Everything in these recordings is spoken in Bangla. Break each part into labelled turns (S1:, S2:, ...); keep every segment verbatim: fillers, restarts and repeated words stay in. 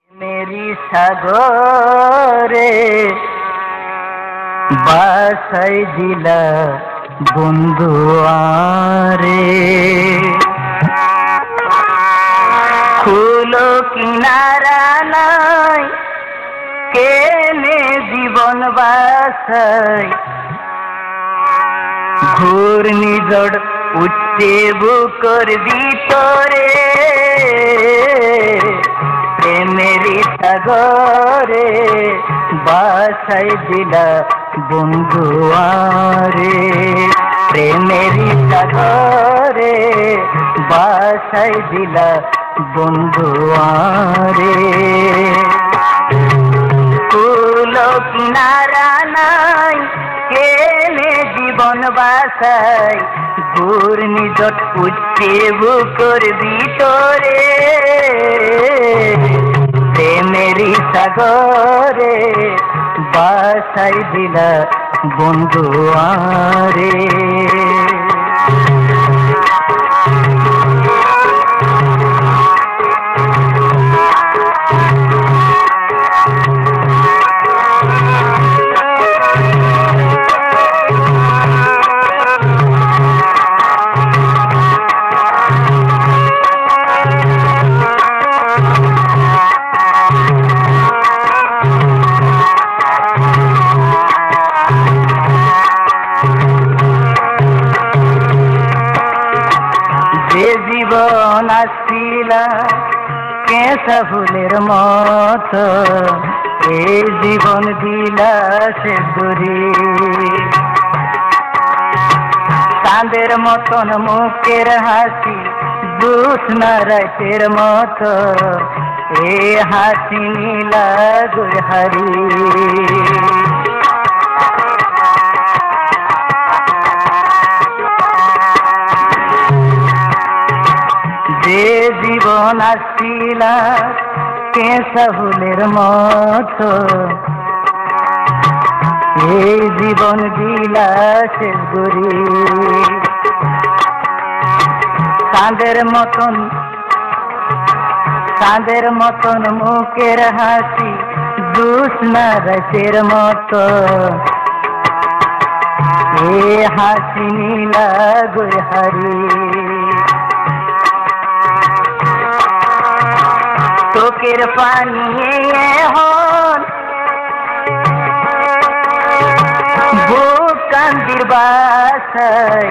S1: मेरी সাগরে বাসাই দিলা বন্ধু আরে খুলো কিনারা নাই কেনে জীবন বাসাই ঘূর্ণিঝড় উঠছে বুকর ভিতরে মেরি সাগরে বাসাই দিলা বন্ধু আরে প্রেমেরি সাগরে বাসাই দিলা বন্ধু আরে কুলো কিনারা নাই কেনে জীবন বাসাই ঘূর্ণিঝড় উঠছে বুকর ভিতরে প্রেমেরি সাগরে বাসাই দিলা বন্ধু আরে জীবন আসিলা কেঁচা ফুলের মতো এই জীবন দিলা সে দূরে চাঁদের মতন মুখের হাসি জোৎস্না রাতের মতো এই হাসি নীলা গুহারি যে জীবন আসিলা কেঁচা ফুলের মতো এই জীবন দিলা শেষ গরি চাঁদের মতন চাঁদের মতন মুখের হাসি জোৎস্না রাতের মতো এ হাসি নীলা গুহারি চোখের পানি হন বুক কান্দির বাসাই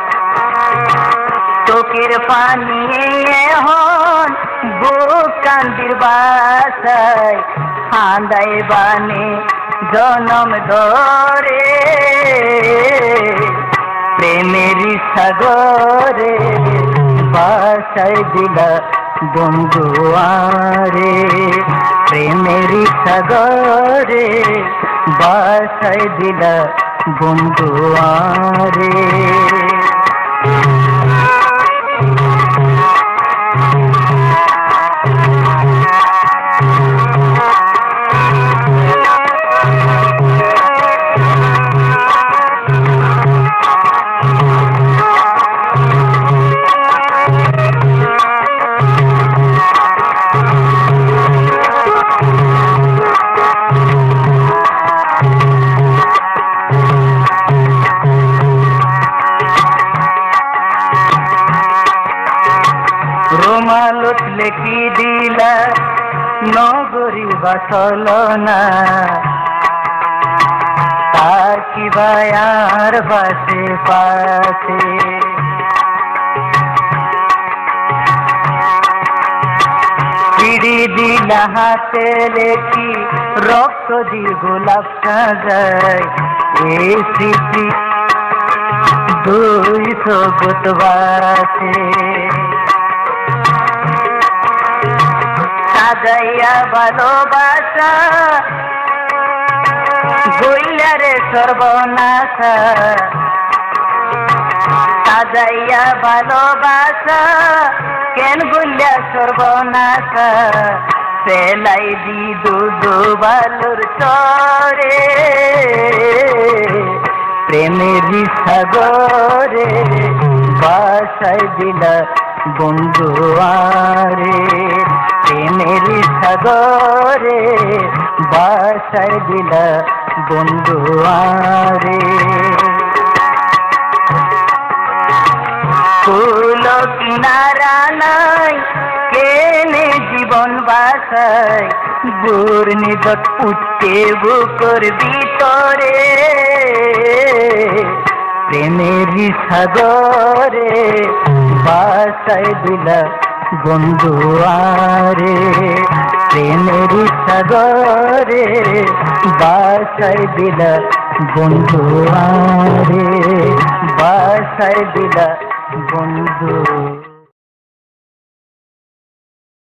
S1: চোখের পানি হন বুক কান্দির বাসাই হান্দাই বানে জনম ধরে প্রেমেরি সাগরে বাসাই দিলা বন্ধু আরে প্রেমেরি সাগরে বাসাই দিলা বন্ধু আরে রোমালত লেখি দিলা নগরী বাসল না তার কি বায়ার বাসে পাশে পিড়ি দিলা হাতে লেখি রক্ত দি গোলাপ সাজায় এই স্মৃতি দুই সগত বাসে সাজাইয়া ভালোবাসা গইলারে সর্বনাশা সাজাইয়া ভালোবাসা কেন গইলা সর্বনাশা সেলাই দি দুদু বালুর চরে প্রেমেরি সাগরে বাসাই দিলা বন্ধু আরে প্রেমের সাগরে বাসায় দিলা বন্ধু আরে। ফুল কিনারা নাই কেনে জীবন বাসায়, ঘূর্ণিঝড় উঠছে বুকুর ভিতরে, প্রেমের সাগরে বাসায় দিলা বন্ধু আরে। প্রেমের সাগরে বাসায় দিলা বন্ধু আরে, বাসায় দিলা বন্ধু।